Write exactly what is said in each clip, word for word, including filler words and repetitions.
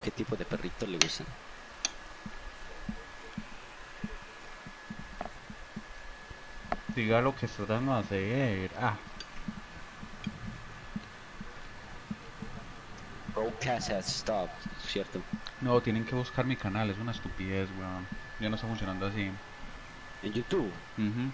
qué tipo de perritos le gustan. Diga lo que está tratando de hacer. Ah, Broadcast has stopped, ¿cierto? no, tienen que buscar mi canal, es una estupidez, weón. Ya no está funcionando así. En YouTube. Ujú.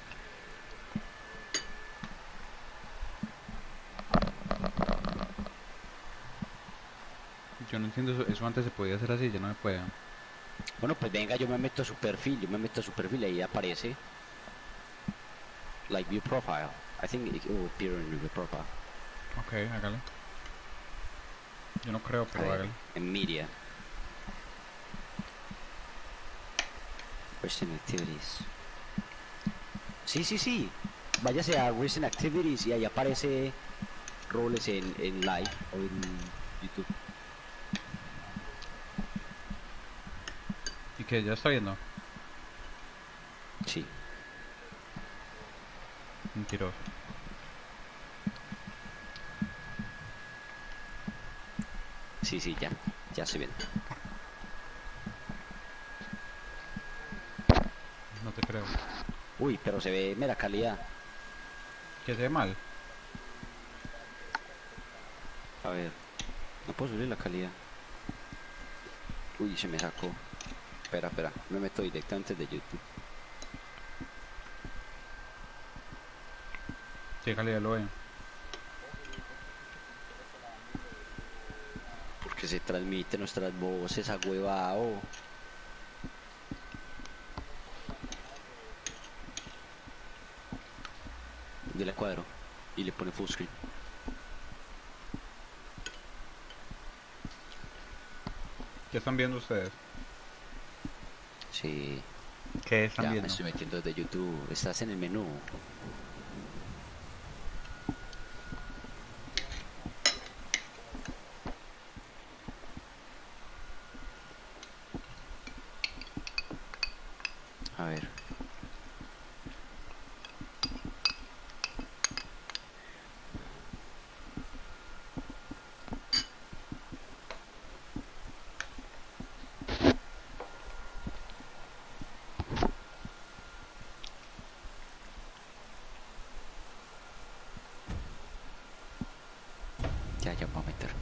Yo no entiendo eso, eso antes se podía hacer así, ya no me puede. Bueno, pues venga, yo me meto a su perfil, yo me meto a su perfil y ahí aparece. Like view profile. I think it will appear in your profile. Ok, hágale. Yo no creo, A pero ver, hágale. en media. Recent activities. Sí, sí, sí. Váyase a recent activities y ahí aparece roles en, en live o en YouTube. ¿Y que ya está viendo? Sí, Mentiroso. sí, sí, ya. Ya se ven. No te creo. Uy, pero se ve mera calidad. ¿Que se ve mal? A ver, no puedo subir la calidad. Uy, se me sacó. Espera, espera. Me meto directamente de YouTube. ¿Qué calidad lo ve? Porque se transmite nuestras voces a huevado. Dile cuadro. Y le pone full screen. ¿Qué están viendo ustedes? Sí, ¿Qué están ya me viendo? estoy metiendo desde YouTube. Estás en el menú. A ver. Ya, ya me voy a meter.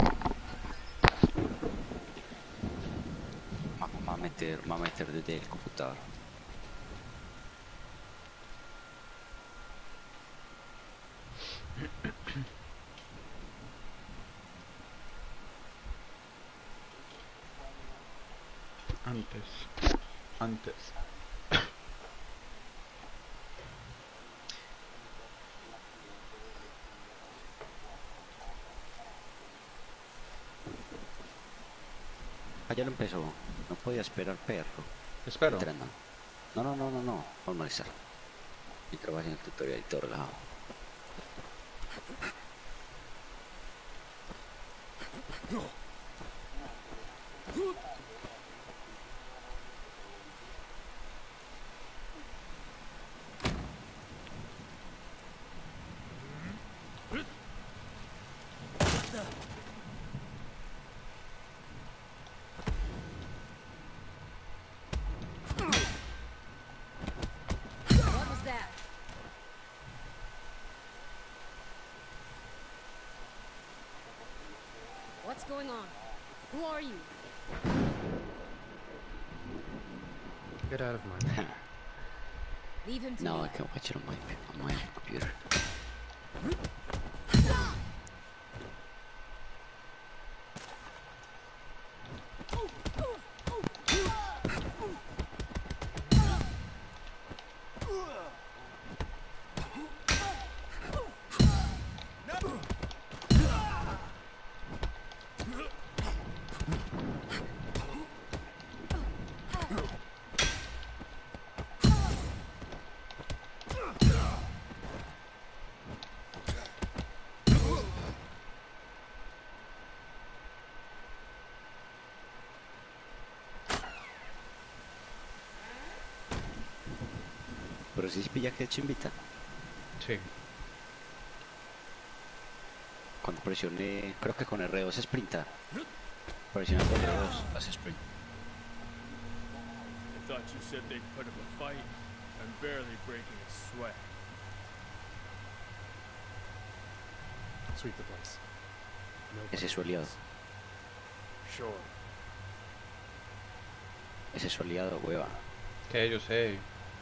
Me voy a meter, me voy a meter desde el computador. Antes. Antes. Ah, ya lo empezó. No podía esperar, perro. Espero. Entrando. No, no, no, no, no. Normalizar. Y trabajo en el tutorial y todo relajado. What was that? What's going on? Who are you? Get out of my way. Leave him to Now me. I can watch it on my, on my computer. Pero si sí pilla que chimbita. Sí. Cuando presione, creo que con R dos es sprintar. Presionando L dos, hace sprint. I thought you said they'd put up a fight. I'm barely breaking a sweat. Sweep the place. Nobody Ese es su aliado. Sure. Ese es su aliado, hueva. Que yo sé.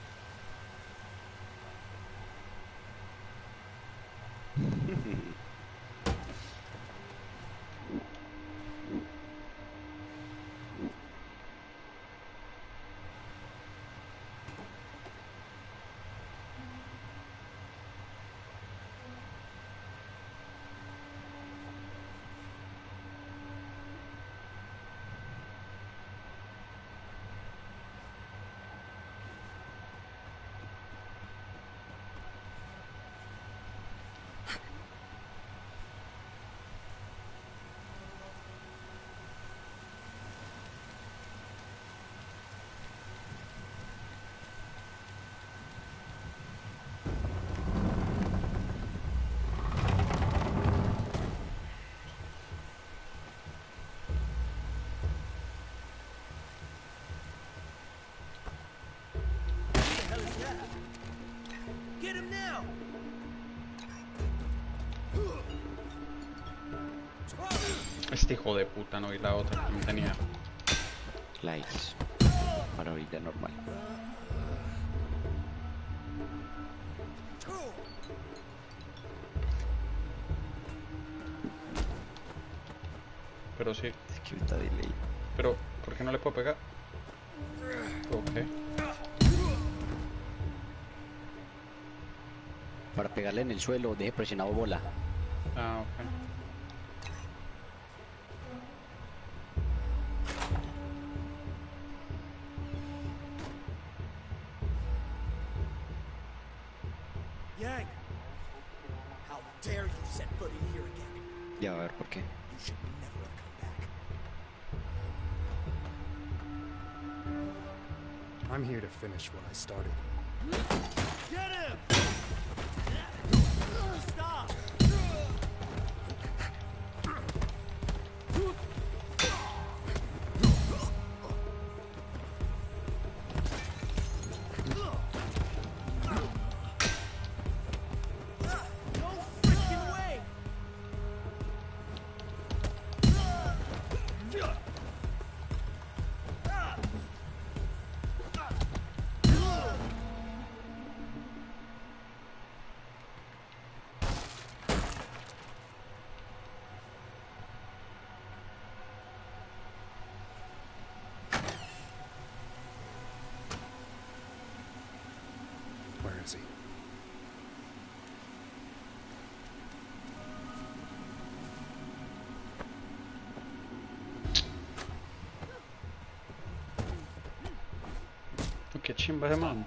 Get him now! Este hijo de puta, no, y la otra que me tenía. Lights. Para ahorita normal. Pero sí. Es que está delay. Pero, ¿por qué no le puedo pegar? Ok. Para pegarle en el suelo, deje presionado bola. Ah, ok. Yang! How dare you set foot in here again? Ya va a ver por qué. You should never have come back. I'm here to finish what I started. Get him! Stop! No freaking way! Where is he? Qué chimba de man.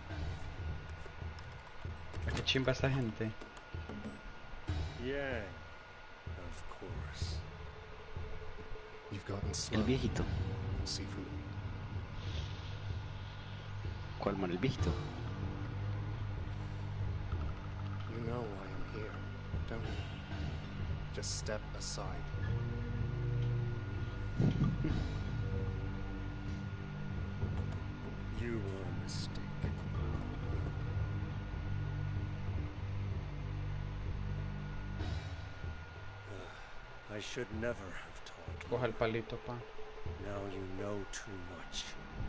Qué chimba esta gente. Yang. Of course. You've gotten El slow. viejito. Seafood. ¿Cuál man? El viejito. You know why I'm here, don't you? Just step aside. You were a mistake. Uh, I should never have told you. Coja el palito, pa. Now you know too much.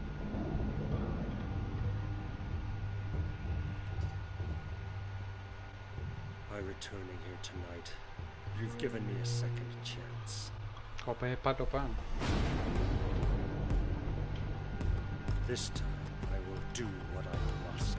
By returning here tonight, you've given me a second chance. Copa ese palo, pa. This time, I will do what I must.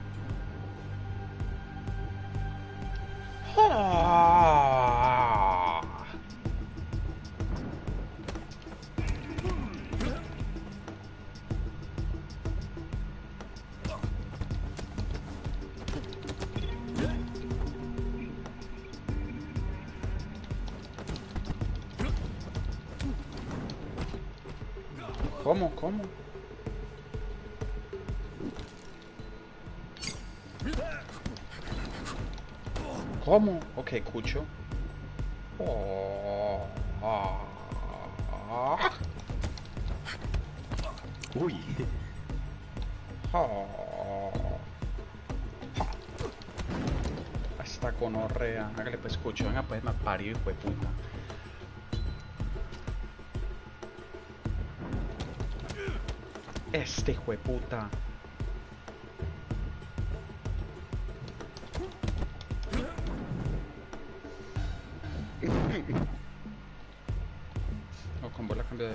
¿Cómo? ¿Cómo? ¿Cómo? Ok, Cucho. Oh, ah, ah. Uy. Oh. Hasta conorrea. Hágale pues escucho. Venga pues me parió, hijo de puta. Este hijo de puta. O con bola cambio de...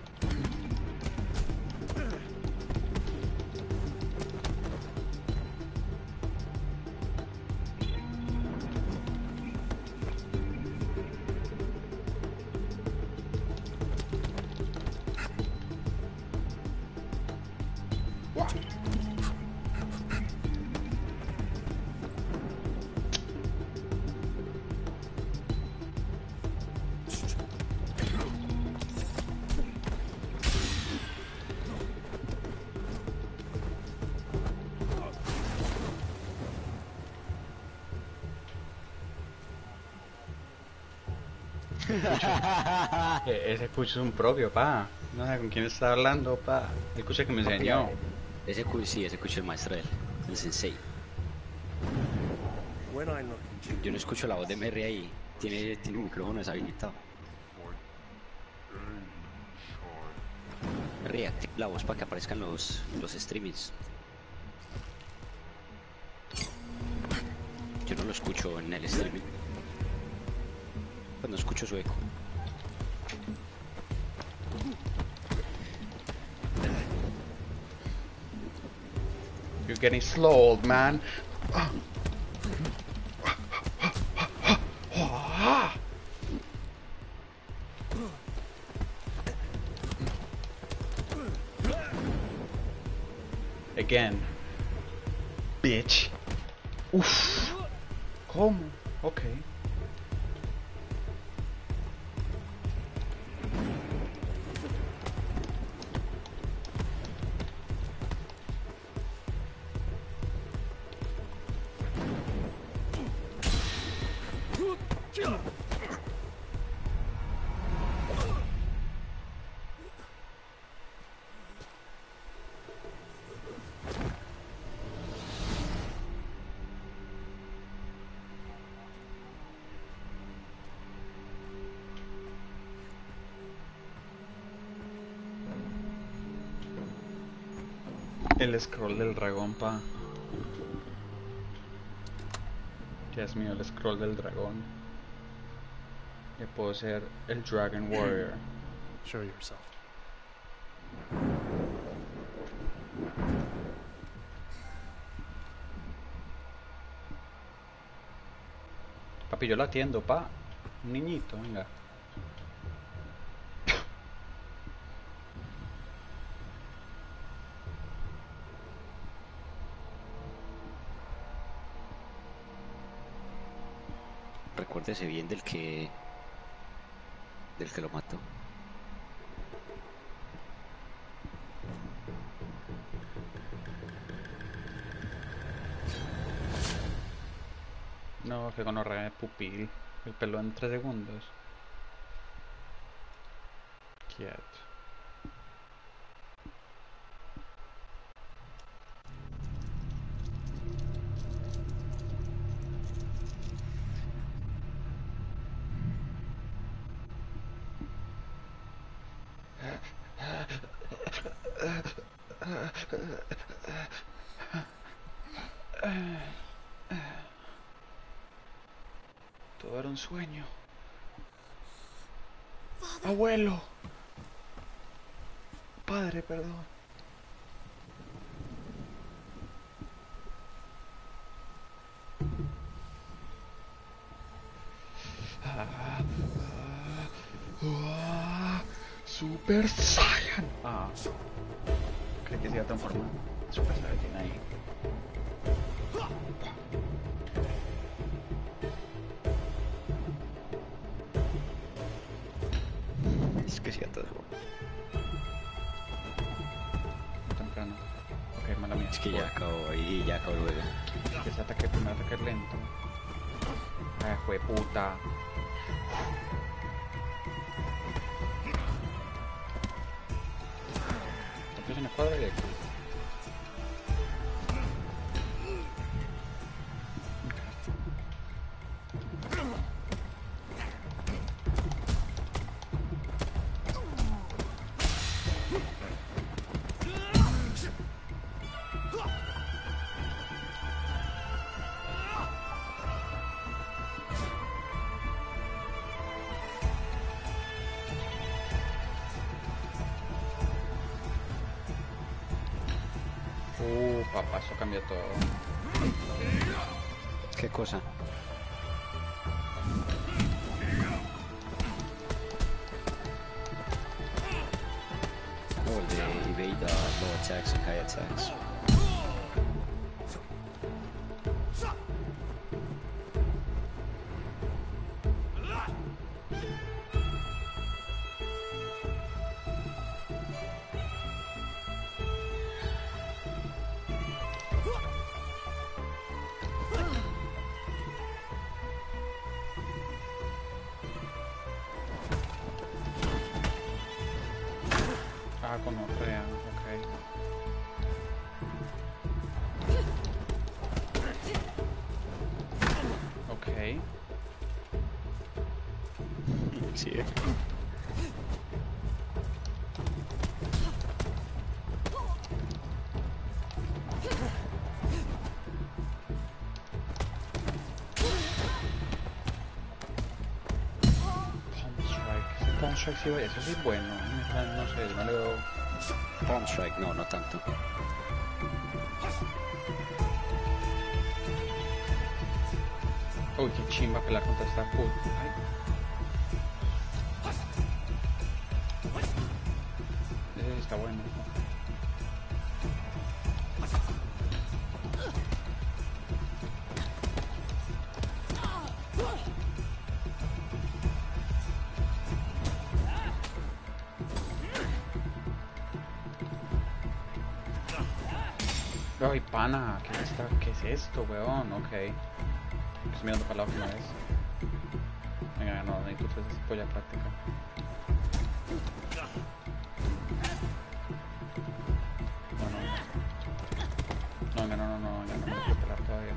E- Ese cucho es un propio, pa. No sé con quién está hablando, pa. El cucho que me enseñó. Ese cu sí, ese escucho el maestro de él, el sensei. When I look at you, Yo no escucho la voz de Merry ahí. Tiene, tiene un micrófono deshabilitado. Merry, activa la voz para que aparezcan los, los streamings. Yo no lo escucho en el streaming. Pues no escucho su eco. You're getting slow, old man. Again. Bitch. Uf. ¿Cómo? Okay. El scroll del dragón, pa. Dios mío, el scroll del dragón. Yo puedo ser el Dragon Warrior. show yourself. Papi, yo la atiendo, pa. Un niñito, venga. Recuérdese bien del que... del que lo mató. No, que gonorrea de pupil. El pelo en tres segundos. Quieto. Todo era un sueño. Abuelo. Padre, perdón. Ah, ah, ah, Super Saiyan. Ah. Creí que se iba a transformar. Super Saiyan ahí. Es que sí, a todo. Temprano. Ok, mala mía. Es que ya acabó ahí, ya acabó luego. Ese ataque, primer ataque es lento. Ay, fue puta. Es una cuadra directa. Uh, papá, eso cambió todo. ¿Qué cosa? Oh, el de evade uh, low attacks and high attacks. Ah, con otra, ok. Ok. Sí. Palm Strike, sí, eso sí es bueno. No sé, no le veo. Palm Strike, no, no tanto. Uy, qué chimba pelar contra esta full. Ay. Ese sí está bueno. Ay, pana, ¿qué es, esta, ¿qué es esto, weón? Ok. Estoy mirando para la última vez. Venga, no, necesito tres de polla práctica. No, no. No, venga, no, no, no, venga, no me lo puedo pelar todavía.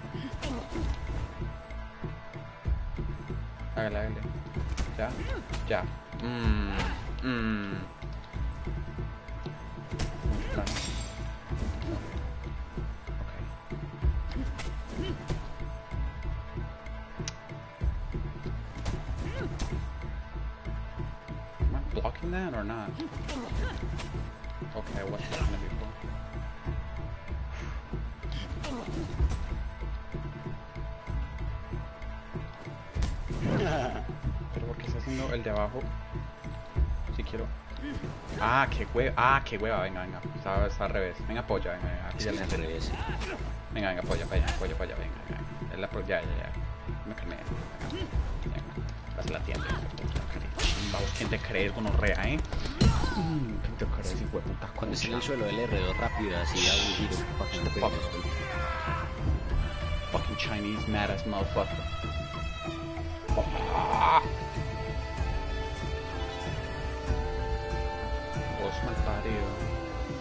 Hágale, hágale. ¿Ya? Ya. Mmm. Mmm. Plano. Blocking that or not? Okay, what's that gonna be for? Pero porque está haciendo el de abajo. Si quiero. Ah, qué hueva. Ah, qué hueva. Venga, venga. Está, está al revés. Venga, polla. Venga, venga. Aquí ya le entendí. Venga, venga, polla, polla, polla, polla. Venga, venga. Es la po ya, ya, ya. Me calmé. Venga. Venga. Vas a la tienda. Vamos, ¿quién te crees, gonorrea, eh? ¿Quién te crees, hijo de puta? Cuando esté en el suelo, el R dos rápido, así hago un giro para que no te pegues. Fucking Chinese mad ass motherfucker. Oh. Vos mal parido.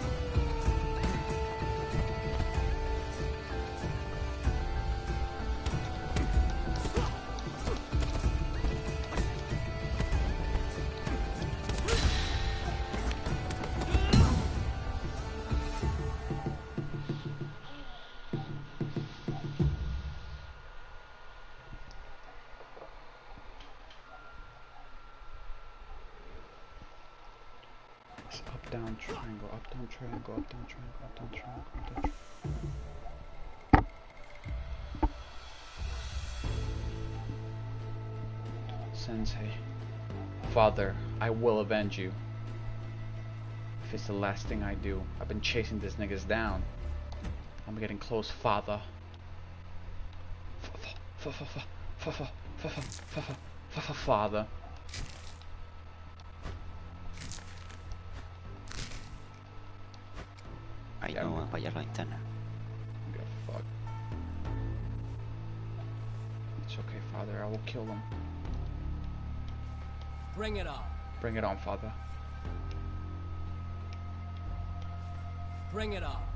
Up, down, triangle, up, down, triangle, up, down, triangle, up, down, triangle, up, down, triangle. Sensei. Father, I will avenge you. If it's the last thing I do. I've been chasing these niggas down. I'm getting close, father. Father. Ay, no, va a fallar la ventana. Fuck. It's okay, father. I will kill them. Bring it on. Bring it on, father. Bring it on.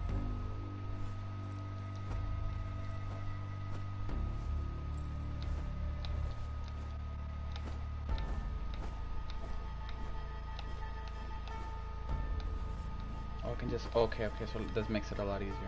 Oh, I can just... Okay, okay, so this makes it a lot easier.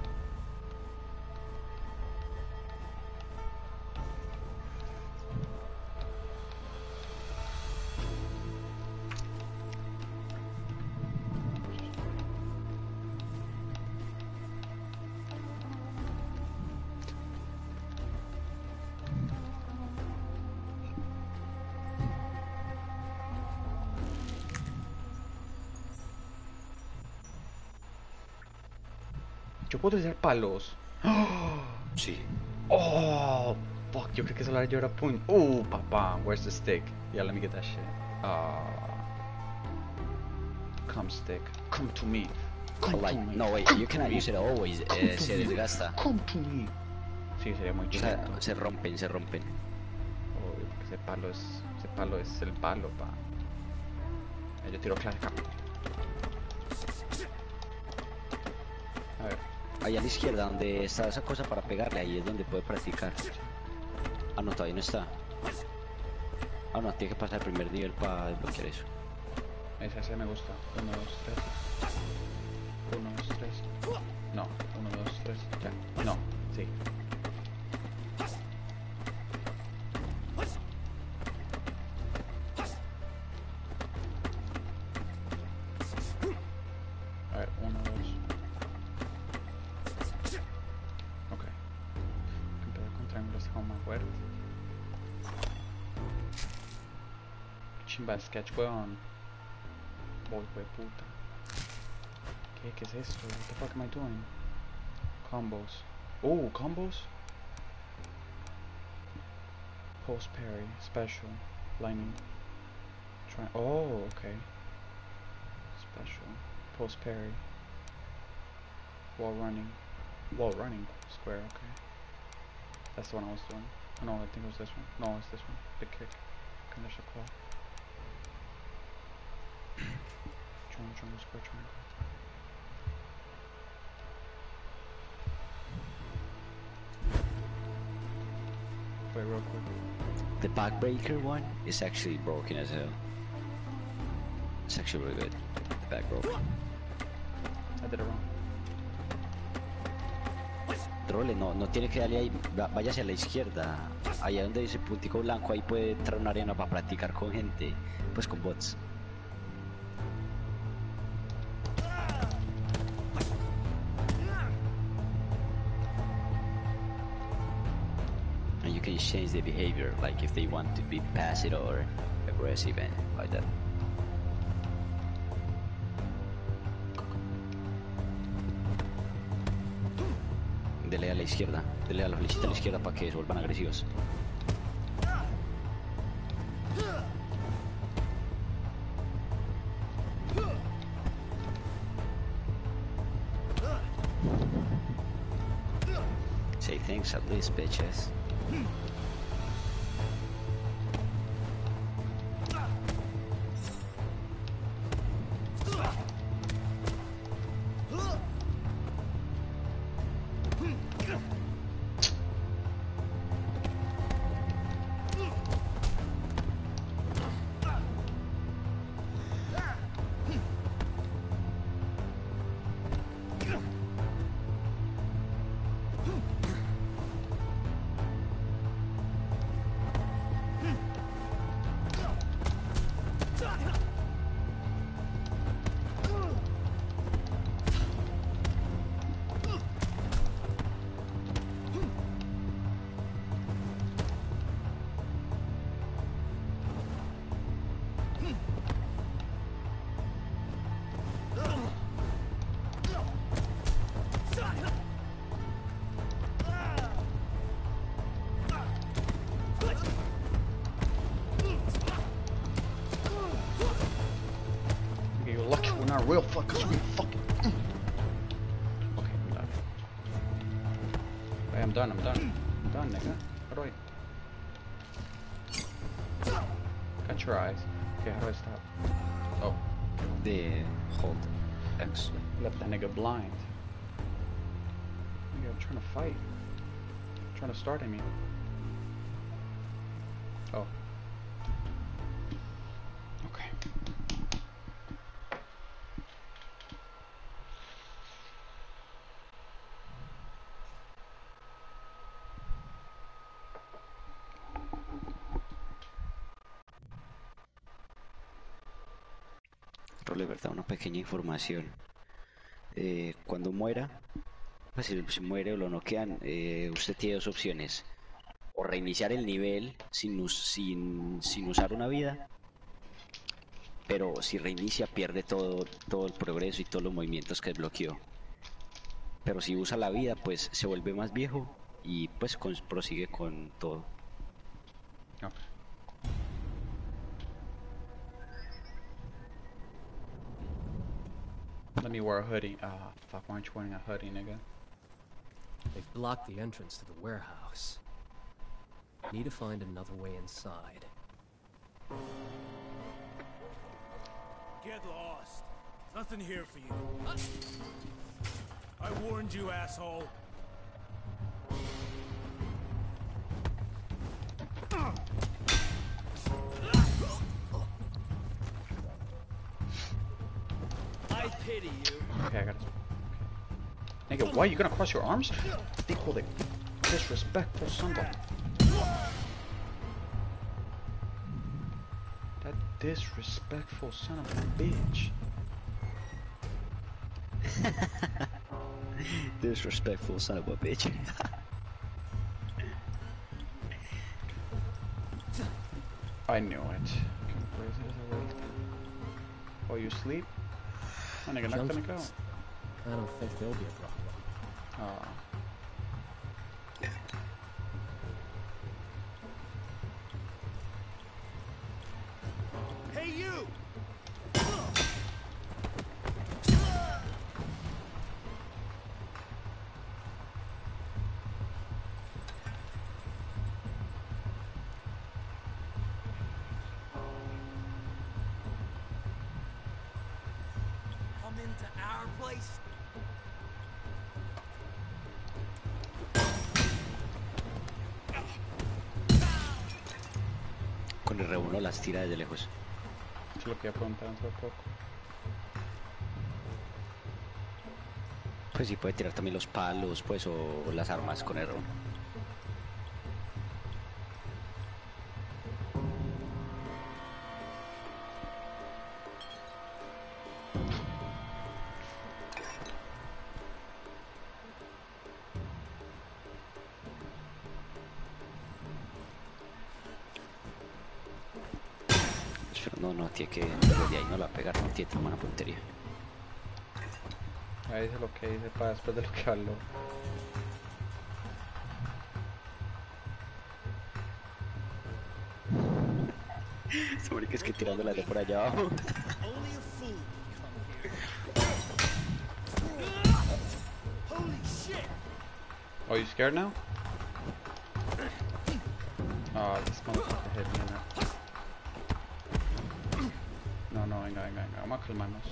Yo puedo hacer palos. Sí. Oh, fuck, yo creo que solo yo era puñ. Oh, papá, where's the stick? Yeah, let me get that shit. Ah. Come stick. Come to me. Come Like, to me. no, wait, you cannot use it always. Eh, se desgasta. Come to me. Sí, sería muy O chido. sea, se rompen, se rompen. Oh, porque ese palo es, ese palo es el palo, pa. Eh, Yo tiro clásica. A ver. Ahí a la izquierda, donde está esa cosa para pegarle, ahí es donde puede practicar. Ah, no, todavía no está. Ah, no, tiene que pasar el primer nivel para desbloquear eso. Ese, ese me gusta. Uno, dos, tres. Uno, dos, tres. No, uno, dos, tres. Ya. No, sí. A ver, uno, dos. Ok. Empezar con triángulos como más fuerte. Chimba sketch, weón. Boy, fue puta. ¿Qué, ¿Qué es esto? What the fuck am I doing? Combos. Oh, combos? Post parry, special, lightning. Try. Oh, okay. Special. Post parry. Wall running. Wall running. Square, okay. That's the one I was doing. Oh, no, I think it was this one. No, it's this one. Big kick. Condition claw. Triangle, triangle, square, triangle. Wait, real quick. The backbreaker one is actually broken as hell. It's actually really good. The back broken. I did it wrong. Trole, no, no tiene que darle ahí, va- vaya hacia la izquierda. Allá donde dice puntico blanco, ahí puede entrar una arena para practicar con gente, pues con bots. And you can change the behavior, like if they want to be passive or aggressive and like that. Dele a la izquierda, dele a la flechita a la izquierda para que se vuelvan agresivos. Say thanks at least, bitches. Okay, you're lucky we're not real fuckers, we fucking. Okay, I'm done. Hey, I'm done, I'm done. I'm done, nigga. How do I. Got your eyes. Okay, how do I stop? Oh. De hold. X. Left that nigga blind. Nigga, I'm trying to fight. I'm trying to start, I mean. Oh. Okay. Role, verdad, una pequeña información. Eh, cuando muera, pues si, si muere o lo noquean, eh, usted tiene dos opciones. O reiniciar el nivel sin, us sin, sin usar una vida, pero si reinicia pierde todo, todo el progreso y todos los movimientos que desbloqueó. Pero si usa la vida, pues se vuelve más viejo y pues con, prosigue con todo. Okay. Let me wear a hoodie. Ah, fuck, why aren't you wearing a hoodie, nigga? They've blocked the entrance to the warehouse. Need to find another way inside. Get lost. Nothing here for you. I warned you, asshole. I pity you. Okay, I got it. Okay. Nigga, why are you gonna cross your arms? Hijo de disrespectful son of a... That disrespectful son of a bitch. Disrespectful son of a bitch. I knew it. Where is it away? Oh, you sleep? Oh, nigga, not gonna go. Junkins. I don't think they'll be a problem. Oh. Hey, you! Come into our place? Con el R uno las tira desde lejos. Eso es lo que iba a preguntar dentro de poco. Pues sí puede tirar también los palos, pues, o las armas con R uno. No, no, tiene que... Desde ahí no la pegar, no tiene tan buena puntería. Ahí dice lo que dice para después de lo que habló. Esta marica es que tirándola de por allá abajo. Only a fool would come here. Holy shit! Oh, you scared now? Oh, this motherfucker hit me in that. No, no, venga, venga, venga, vamos a calmarnos.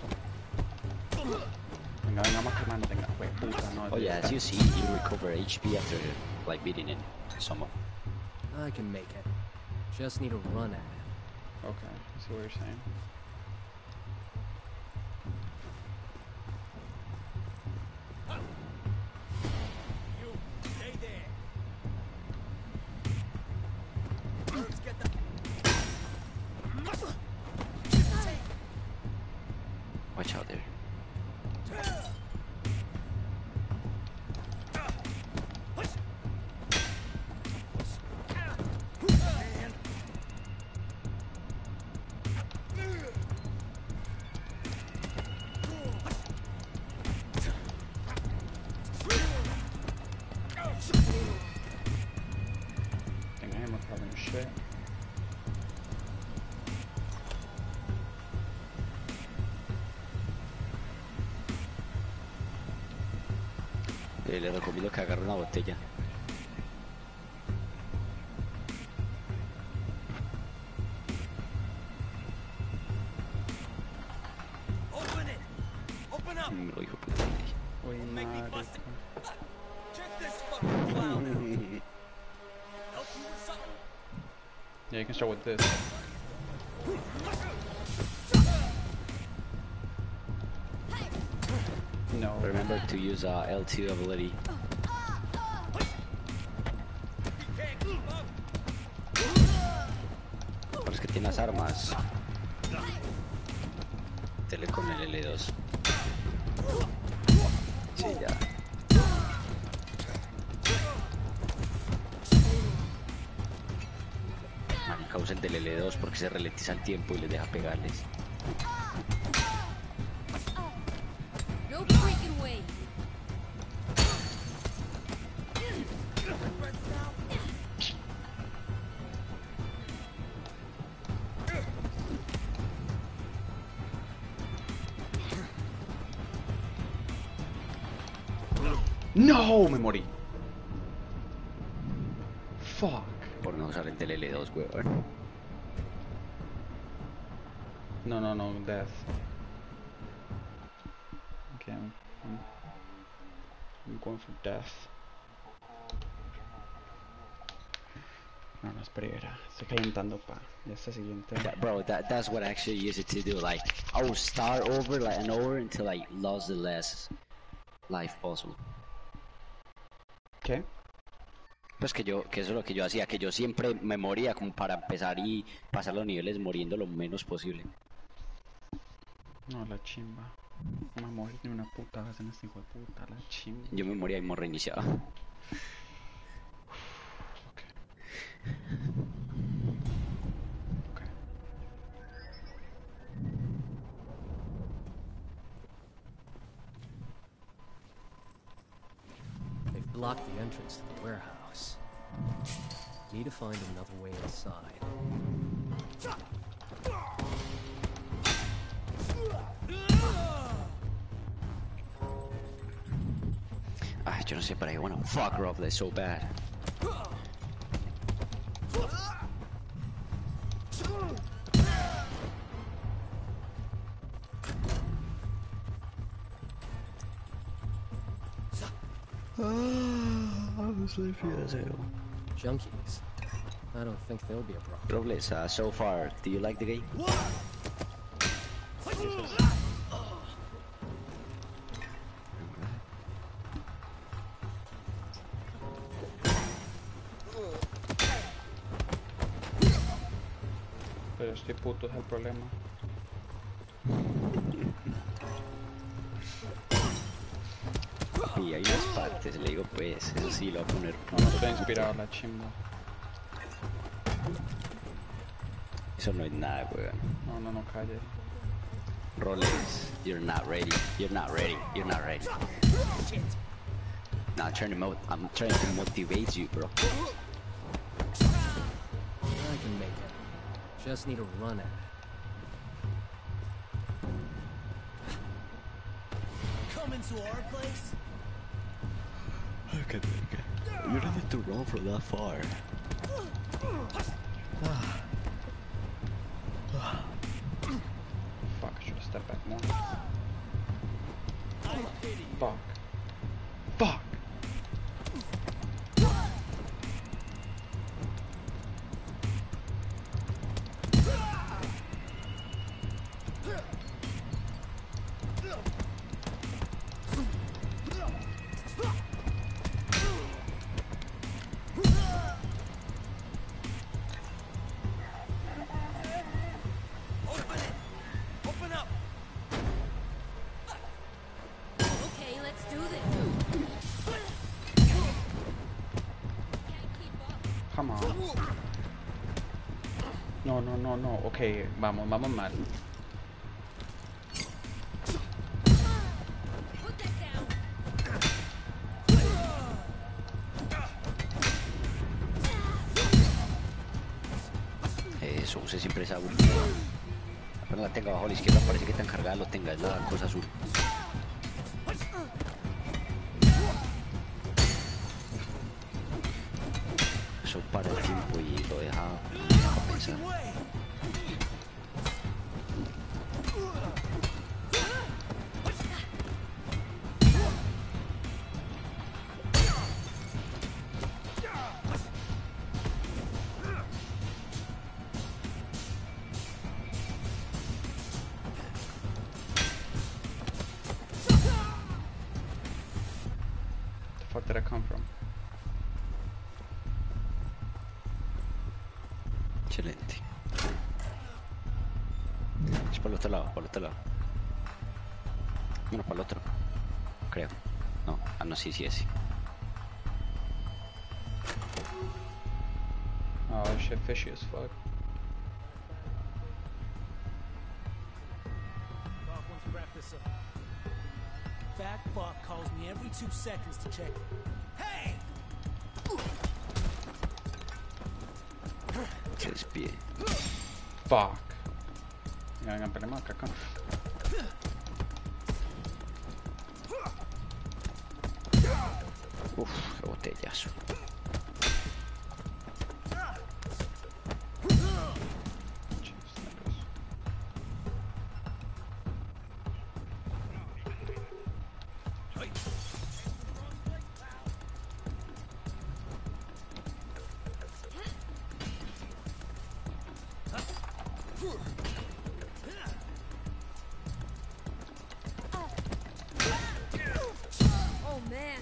Venga, venga, vamos a calmarnos, venga, wey, puta, no. Oh yeah, as you see, you recover H P after like beating in someone. I can make it. Just need to run at it. Okay, I see what you're saying. You, stay there. Let's get the... Watch out there. Dang, I am recovering shit. Eh, le recomiendo que agarre una botella. Open it! Open up! Me lo dijo puta. Uy, marica. Check this fucking clown out. Help you with something? Yeah, you can start with this. No. Remember to use uh, L two ability. Pero es que tiene las armas. Tele con el L dos. Sí, ya. Marica, usa el del L dos porque se ralentiza el tiempo y les deja pegarles. No freaking way. No, me morí. Fuck. Por no usar el del L dos, weón. No, no, no, death. Okay, I'm, I'm, I'm going for death. No, no, espera, estoy calentando pa. Ya está siguiente. That, bro, that that's what I actually use it to do. Like, I will start over like and over until I lost the last life possible. ¿Qué? Pues que yo, que eso es lo que yo hacía, que yo siempre me moría como para empezar y pasar los niveles muriendo lo menos posible. No, la chimba. No me morí ni una puta vez en este hijo de puta, la chimba. Yo me moría y me reiniciaba. Okay. They've blocked the entrance to the warehouse. Need to find another way inside. Ay, yo no sé, but I wanna fuck her up, that's so bad. Junkies. I don't think they'll be a problem. Robles, uh, so far, do you like the game? Pero este puto es el problema. Y hay unas partes, le digo pues, eso sí lo voy a poner. No, no estoy inspirado la chimba. Eso no es nada, weón. No, no, no, calle. Roles, you're not ready, you're not ready, you're not ready. Nah, I'm trying to mo I'm trying to motivate you, bro. I can make it. Just need to run at it. Come into our place? Okay, okay. You don't need to run from that far. Fuck, I should have stepped back more. Fuck. Fuck! Open up! Okay, let's do this. Come on. No, no, no, no. Ok, vamos, vamos mal. Put that down. Eso, use siempre esa última. Apenas la tenga abajo a la izquierda, parece que tan cargada lo tenga, es la cosa azul. Eso para el tiempo y lo deja, lo deja pensar. it come from? Excelente. Es por el otro lado, por el otro lado. Bueno, por el otro. Creo. No, ah, no, sí, sí, ese. Oh, shit, fishy as fuck. Bob wants to wrap this up. Fat fuck calls me every two seconds to check. Hey! Se despide. Fuck. Venga, venga, peleemos acá, acá. Uf, qué botellazo. Oh man.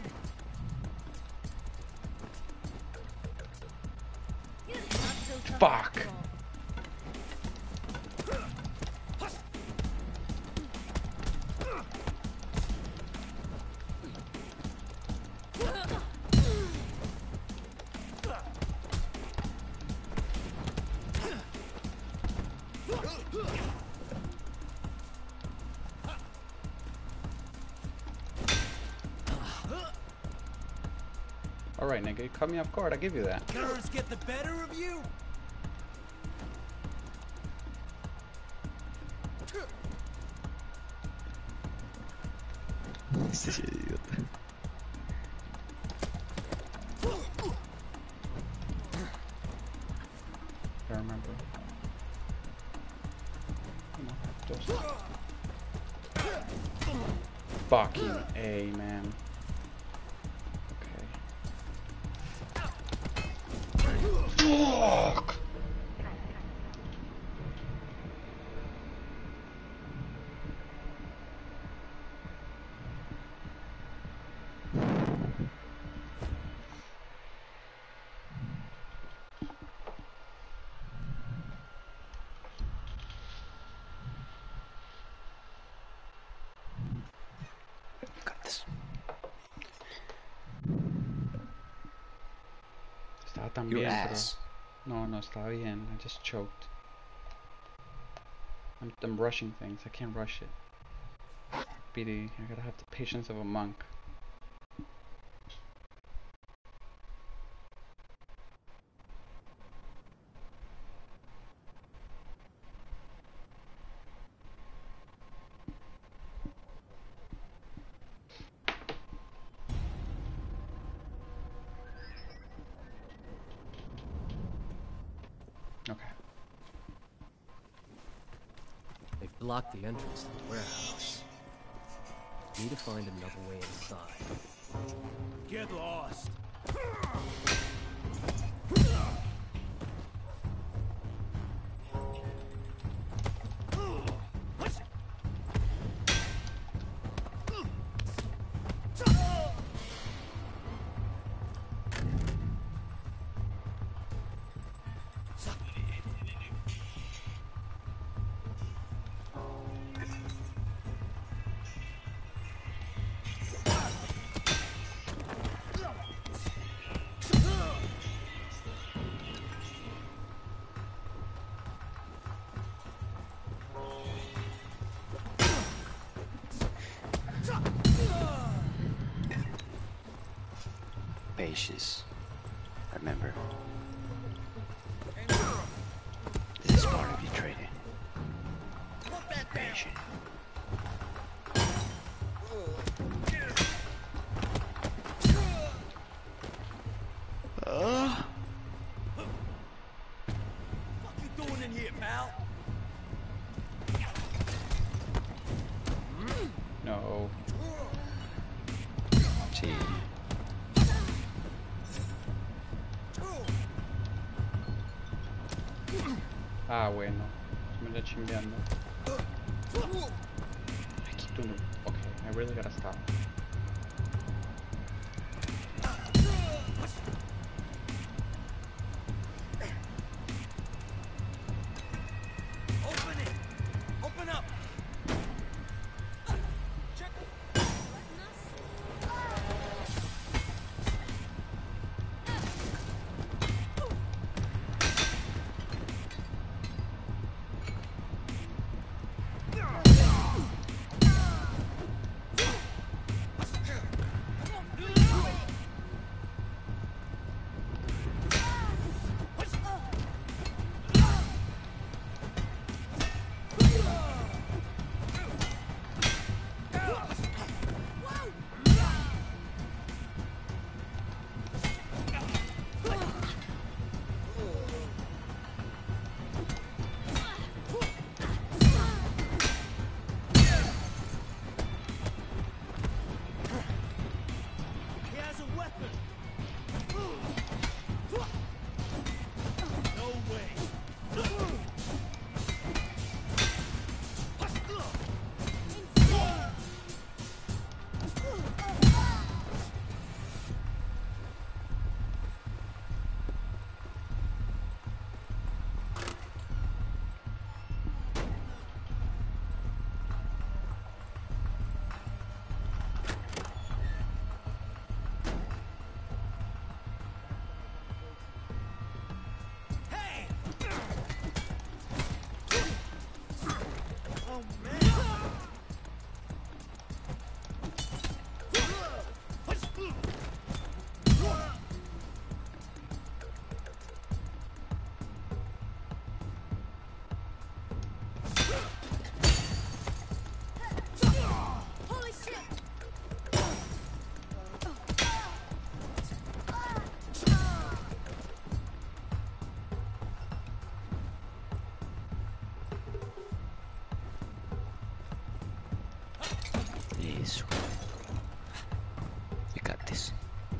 Not so tough Fuck. after all. Alright, nigga, you caught me off guard, I give you that. Nerves get the better of you? Este sí es idiota. I remember. Come on, just... Fucking A, man. Fuck! Cantas. Estaba tan Your bien, pero... ass. No, no, estaba bien. I just choked. I'm, I'm rushing things. I can't rush it. B D, I gotta have the patience of a monk. Okay. They've blocked the entrance to the warehouse. Need to find another way inside. Get lost. Patience. Remember. This is part of your training. Patient. Uh. What you doing in here, pal? No. Sí. Ah, bueno. Me está chimbeando. I keep doing it. Okay, I really gotta stop. Open it! Open up! Check. He has a weapon! No way! Hey! Oh man! Holy shit! Eso. You got this.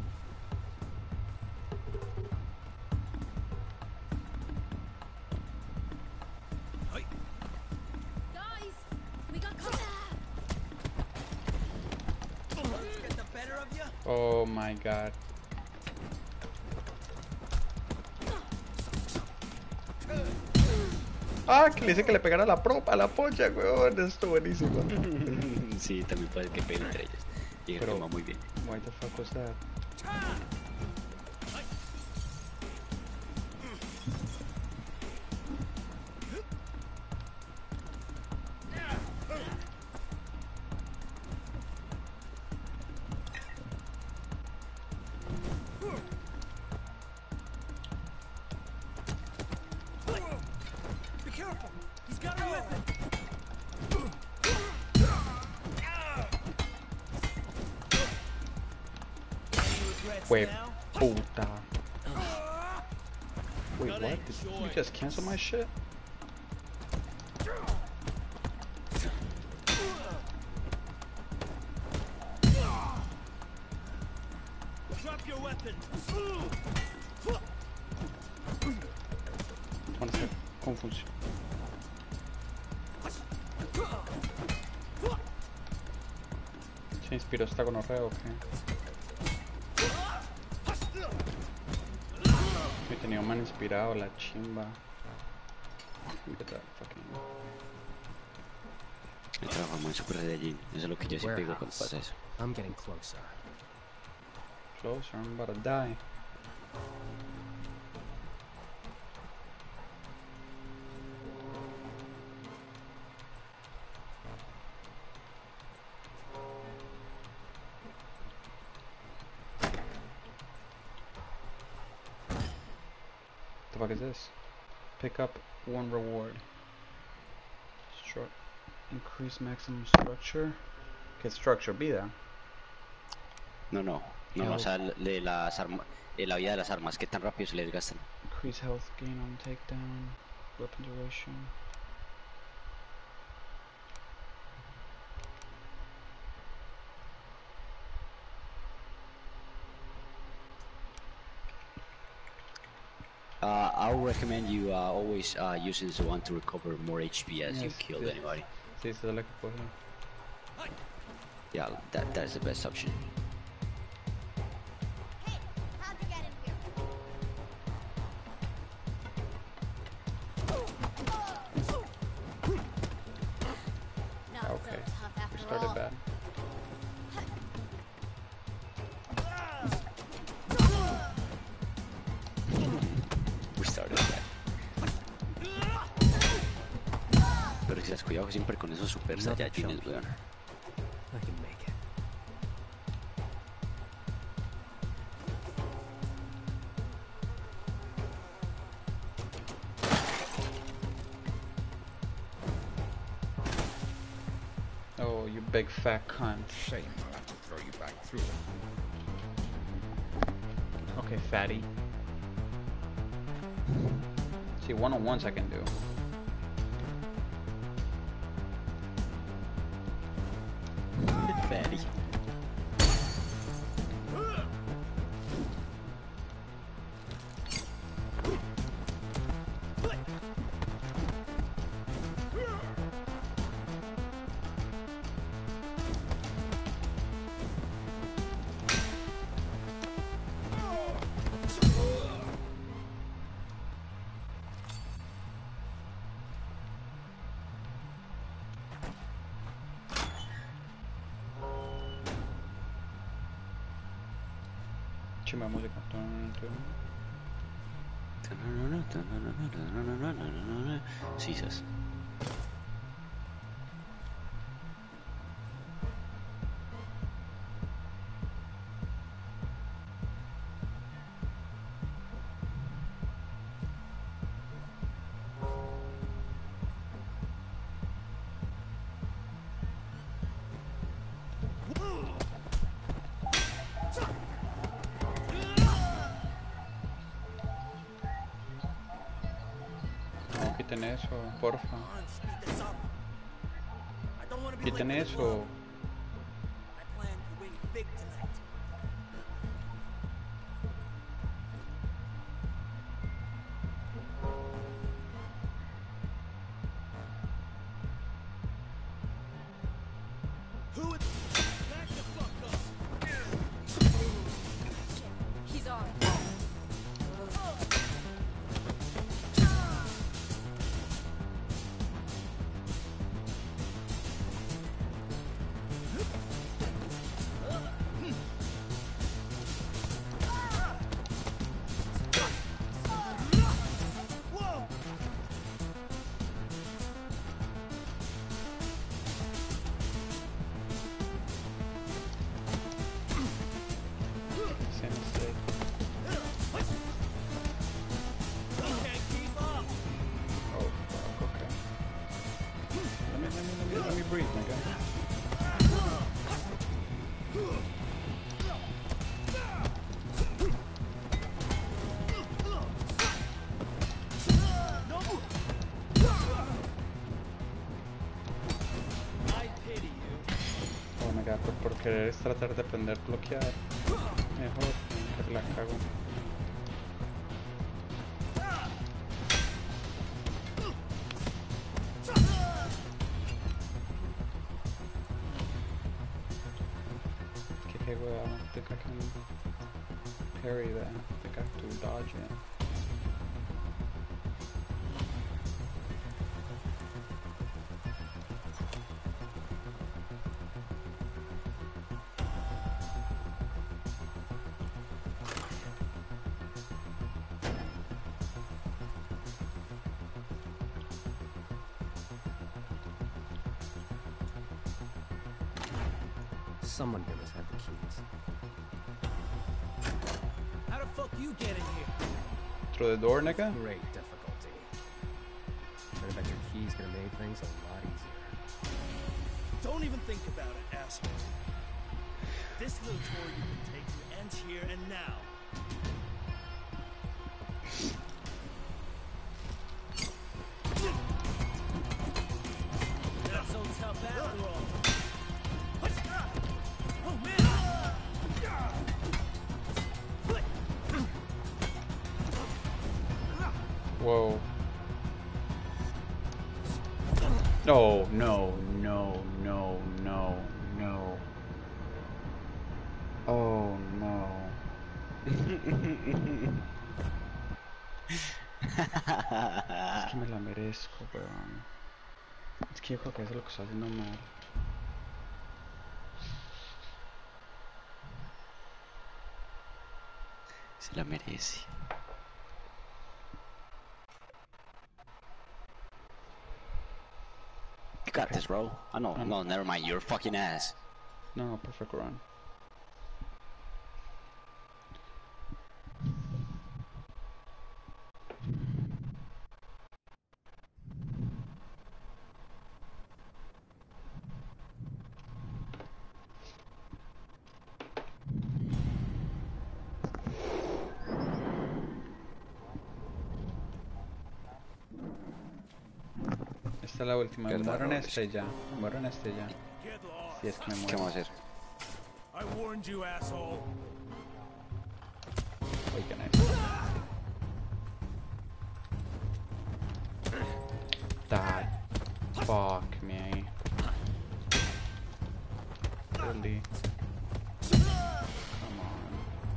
Guys, we got caught. Let's get the better of you. Oh my god. Ah, que le dice que le pegara la propa, a la polla, weón. Esto buenísimo. Sí, también puede que peguen entre ellas. Y él Pero- toma muy bien. Why the fuck was that? Be careful! He's got a weapon! Any regrets Wait, now? puta. Wait, what? Did you just cancel my shit? Drop your weapon! One sec. Confusión. ¿Se inspiró esta gonorrea o qué? Me tenía un man inspirado, la chimba. Look at that fucking... Me transformó en Super Saiyajin. Eso es lo que yo siempre digo cuando pasa eso. I'm getting closer. Closer, I'm about to die. The fuck is this? Pick up one reward. Stru increase maximum structure. ¿Qué structure? Vida. No, no. No, Health. o sea, de las armas, la vida de las armas, ¿qué tan rápido se les gastan? Increase health gain on takedown. Weapon duration. Uh, I would recommend you uh, always uh, using the one to recover more H P as you Yes, killed yes. anybody. Sí, se la que coge. Yeah, that that is the best option. Hey, how'd you get bad. We started that. Pero si las cuidado siempre con esos super saiyajines, weón. I can make it. Oh, you big fat cunt. Shame I'll have to throw you back through it. Okay, fatty. See, one-on-ones I can do. Fatty. Chima música. Sisas. Quiten eso, porfa. Come on, speed this up. I don't want to be Quiten late for the eso. club. I plan to win big tonight. Who is... Back the fuck up. He's ours. Whoa! Sensei. You can't keep up. Oh fuck, okay. Let me, let me, let me, let me breathe, nigga. I pity you. Oh my god, por, por querer es tratar de aprender a bloquear. Mejor, que la cago. Que hey, well, I don't think I can parry that. I think I have to dodge it. Someone here must have the keys. How the fuck you get in here? Through the door, nigga? Great difficulty. But I bet your key's gonna make things a lot easier. Don't even think about it, asshole. This little tour you've been taking ends here and now. Not so tough after all. Oh man! Whoa. Oh, no, no, no, no, no. Oh, no. Es que me la merezco, weón. Es que yo creo que eso es lo que estoy haciendo mal. Se la merece. You got this, bro. Oh no, no, never mind. You're a fucking ass. No, perfect run. Esta es la última. Me muero en este ya. Me muero en este ya. Get lost. Si es que me ¿Qué muero. vamos a hacer? I warned you, asshole. Oigan eso. That. Fuck me. Really? Come on.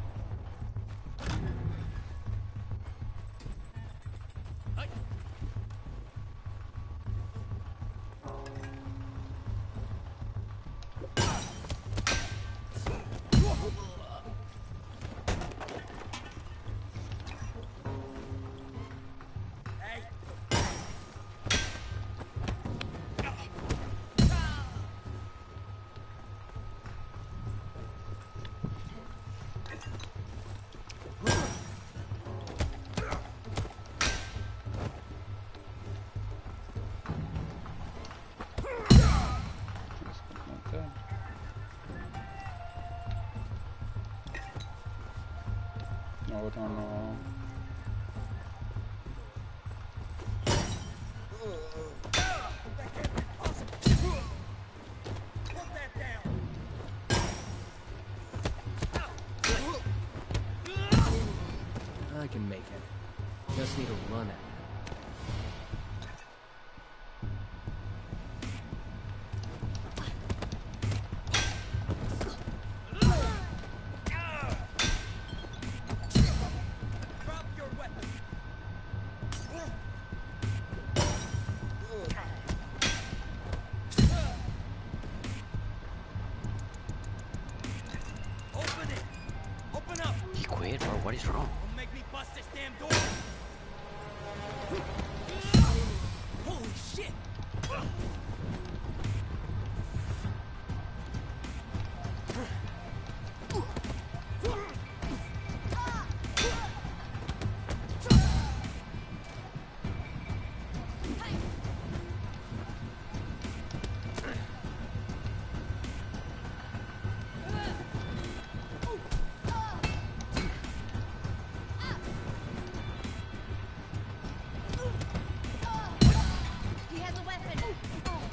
No, no, no. I can make it. Just need to run at it. He quit, bro. What is wrong? Don't make me bust this damn door. Holy shit. He has a weapon.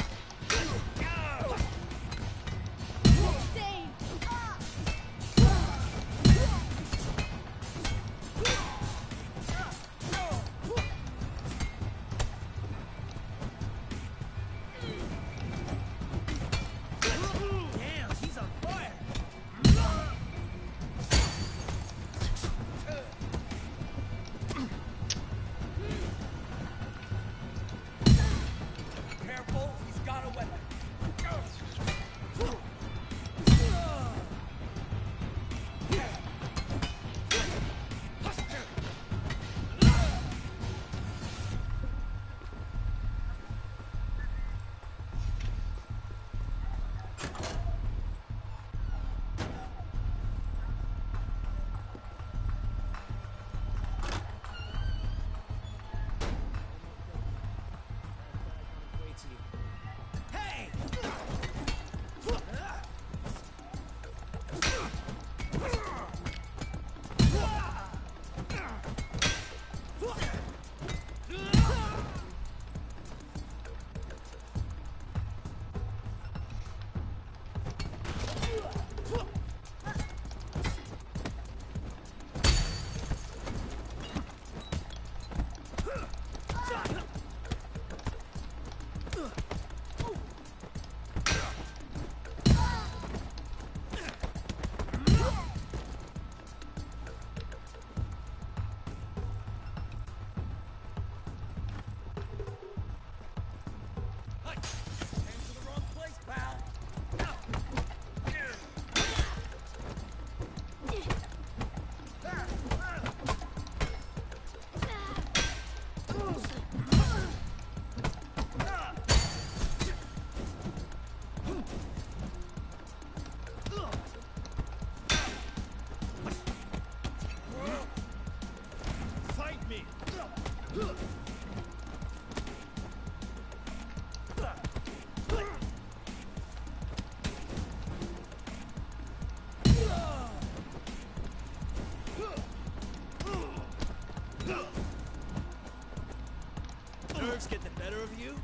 nerves get the better of you?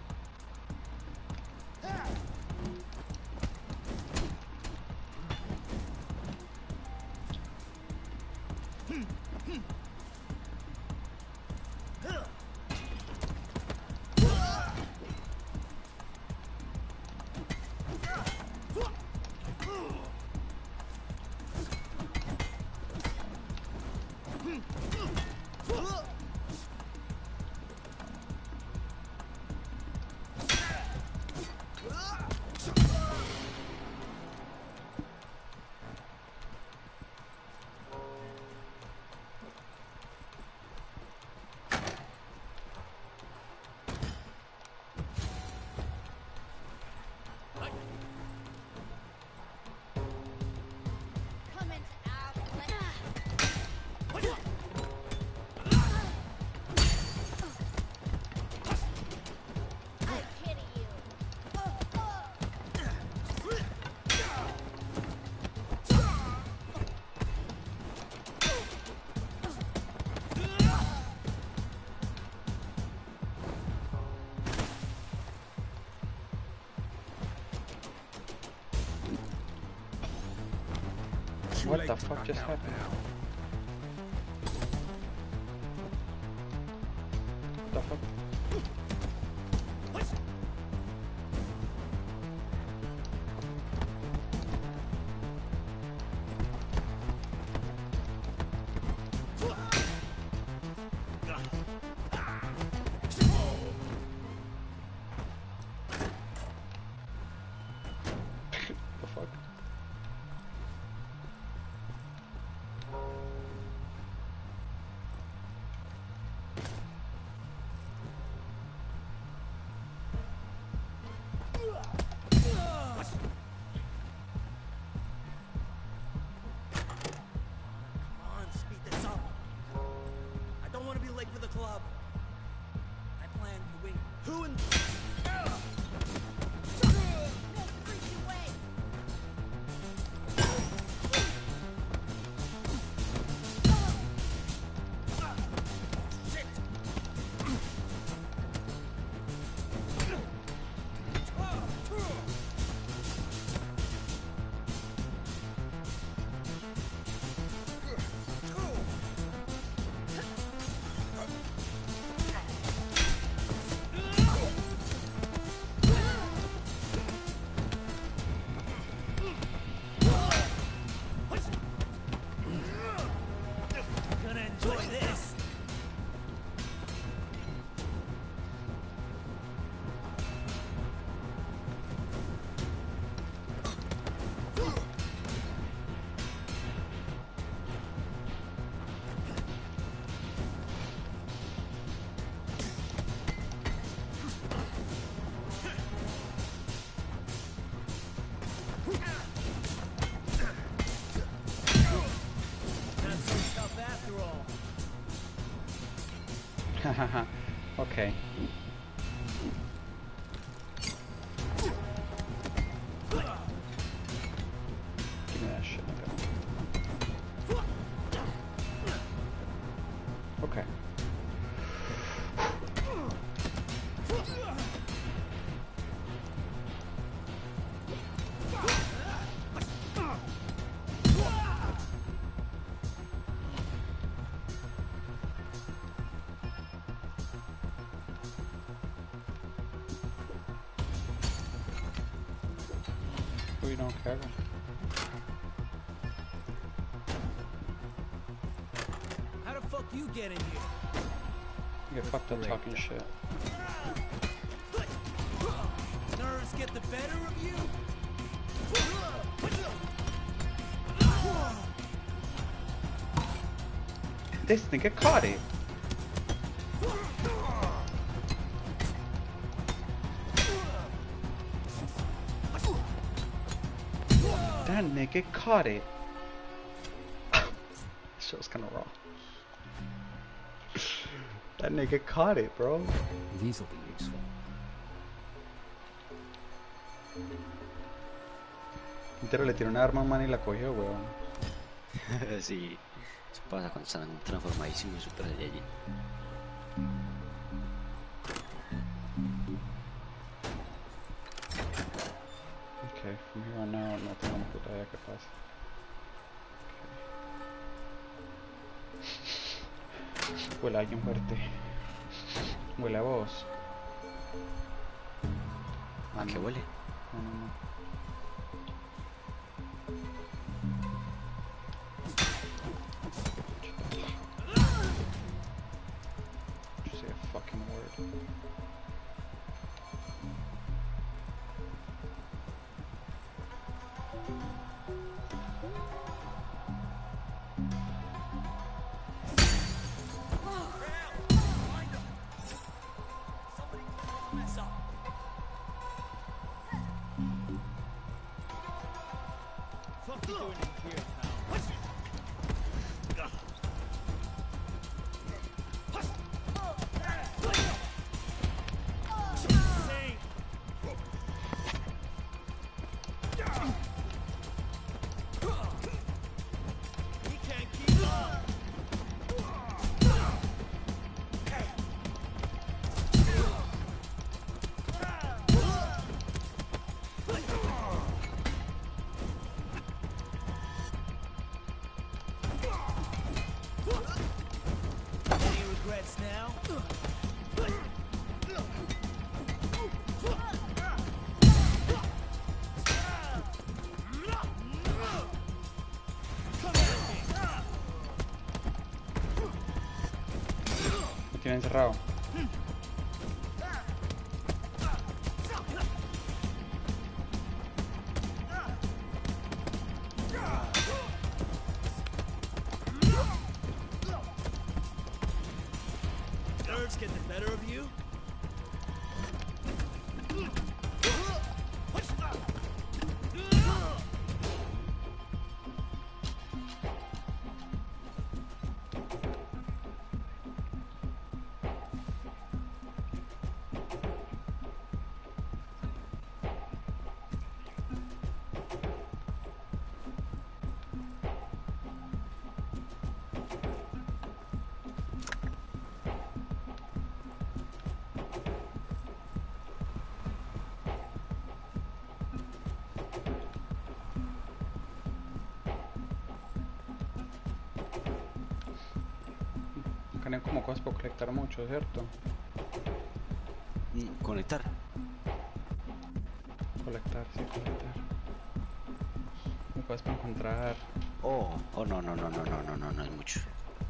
Coming out. I pity you. What the fuck just happened? What the fuck? The fuck? Come on, speed this up. I don't want to be late for the club. I plan to win. Who in... No freaky way. Shit! Gonna enjoy this. Not so tough after all. Hahaha. Okay. Give me that shit. Okay. We don't care. How the fuck you get in here? You get fucked up talking shit. Nerves get the better of you? This nigga caught it. That nigga caught it. This show's kinda raw. That nigga caught it, bro. These will be useful. Entero le tiró una arma a un man y la cogió, weón. Sí, eso pasa cuando están transformadísimos en Super Saiyajin. No, no, no tengo ni puta idea qué pasa. Huele a alguien fuerte. Huele a vos. ¿A qué huele? No, no, no. Just say a fucking word. Fuck you doing in here, pal? Insane. He can't keep up. Any regrets now? Me tiene encerrado. Nerves get the better of you? Acá hay como cosas por colectar mucho, ¿cierto? Mm, Conectar. Colectar, sí, colectar. Me cosas para encontrar. Oh, oh, no, no, no, no, no, no, no, no es mucho.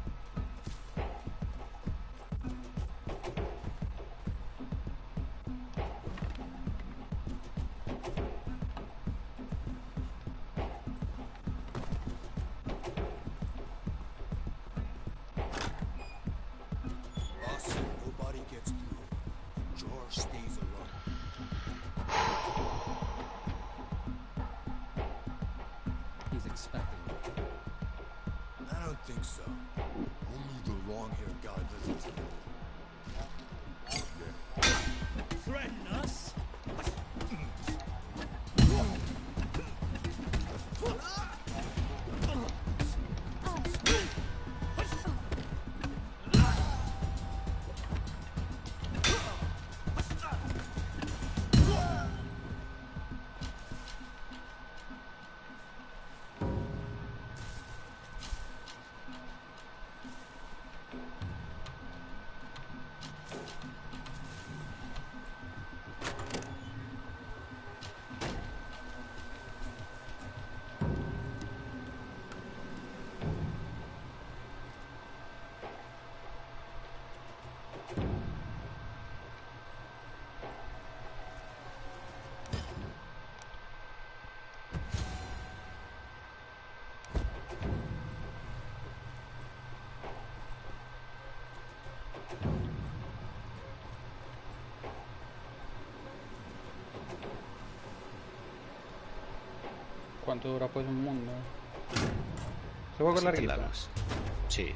Boss, nobody gets through. George stays alone. He's expecting me. I don't think so. Only the long-haired guy listens to me. Threaten us? ¿Cuánto dura pues un mundo? ¿Se juego Bastante larguito? largos. Sí.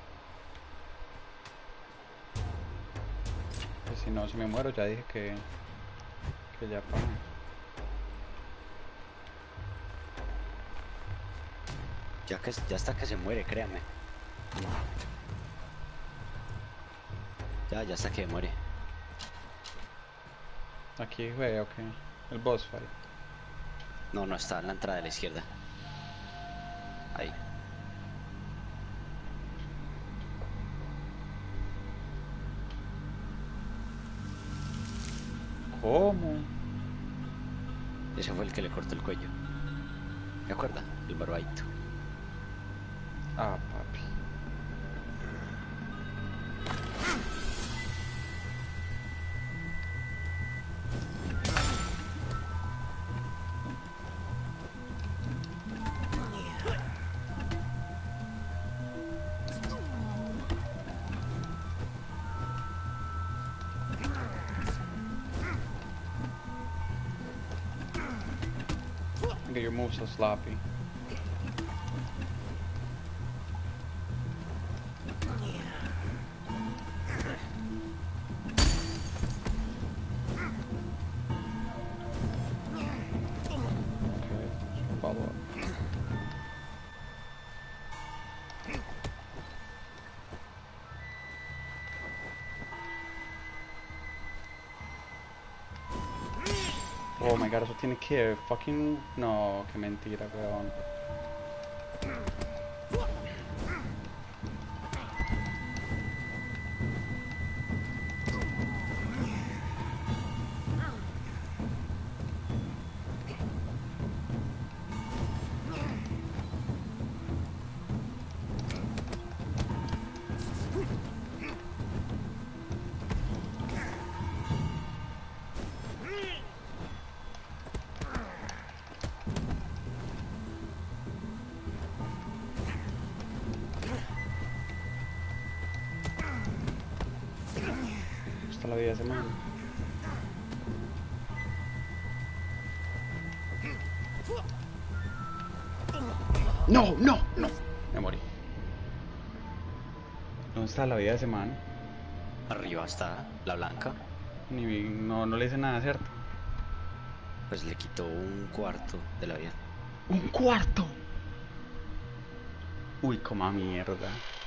Pues si no, si me muero ya dije que... Que ya pa... Ya, que, ya hasta que se muere, créame. Ya, ya hasta que muere. Aquí juega, ok. El boss fight. No, no, está en la entrada de la izquierda. Ahí. ¿Cómo? Ese fue el que le cortó el cuello. ¿Me acuerda? El barbadito. Ah, papi. Look at your moves so sloppy. Okay, follow up. Oh my god, eso tiene que fucking... No, qué mentira, weón. Está la vida de ese man. No, no, no. Me morí. ¿Dónde está la vida de ese man? Arriba está la blanca. Ni vi- no, no le hice nada, ¿cierto? Pues le quitó un cuarto de la vida. ¡Un cuarto! Uy, coma mierda.